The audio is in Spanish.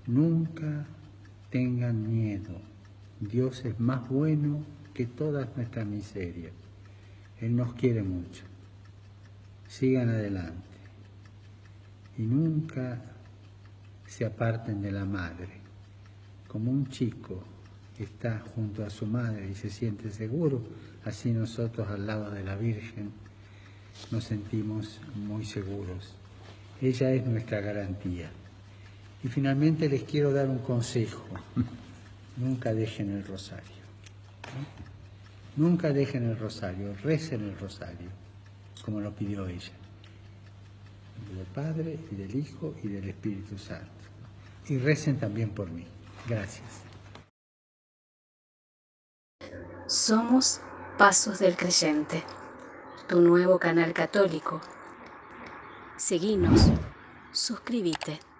Nunca tengan miedo. Dios es más bueno que todas nuestras miserias. Él nos quiere mucho. Sigan adelante. Y nunca se aparten de la madre. Como un chico que está junto a su madre y se siente seguro, así nosotros al lado de la Virgen nos sentimos muy seguros. Ella es nuestra garantía. Y finalmente les quiero dar un consejo. Nunca dejen el rosario. Nunca dejen el rosario, recen el rosario, como lo pidió ella. Del Padre, y del Hijo, y del Espíritu Santo. Y recen también por mí. Gracias. Somos Pasos del Creyente, tu nuevo canal católico. Seguinos, suscríbete.